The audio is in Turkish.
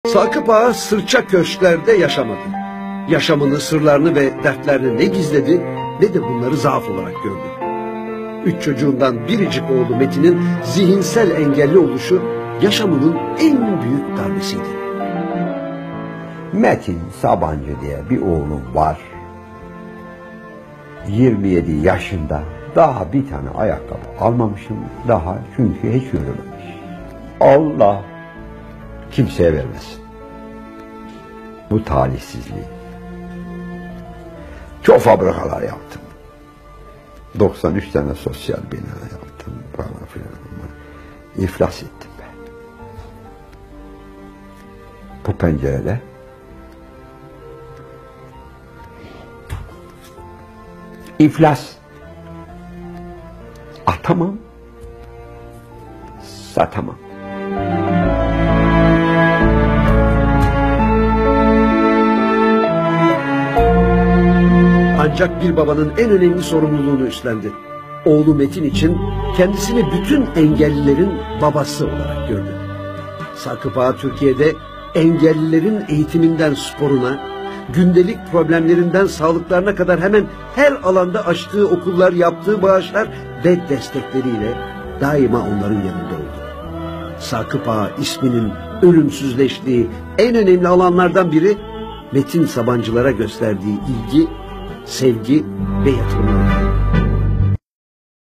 Sakıp Ağa sırça köşklerde yaşamadı. Yaşamını, sırlarını ve dertlerini ne gizledi ne de bunları zaaf olarak gördü. 3 çocuğundan biricik oğlu Metin'in zihinsel engelli oluşu yaşamının en büyük darbesiydi. Metin Sabancı diye bir oğlum var. 27 yaşında, daha bir tane ayakkabı almamışım daha, çünkü hiç yürümemiş. Allah kimseye vermesin bu talihsizliği. Çok fabrikalar yaptım. 93 tane sosyal bina yaptım falan filan. İflas ettim ben. Bu pencerede iflas. Atamam, satamam. Ancak bir babanın en önemli sorumluluğunu üstlendi. Oğlu Metin için kendisini bütün engellilerin babası olarak gördü. Sakıp Ağa Türkiye'de engellilerin eğitiminden sporuna, gündelik problemlerinden sağlıklarına kadar hemen her alanda açtığı okullar, yaptığı bağışlar ve destekleriyle daima onların yanında oldu. Sakıp Ağa isminin ölümsüzleştiği en önemli alanlardan biri Metin Sabancılara gösterdiği ilgi, sevgi ve yatırımları.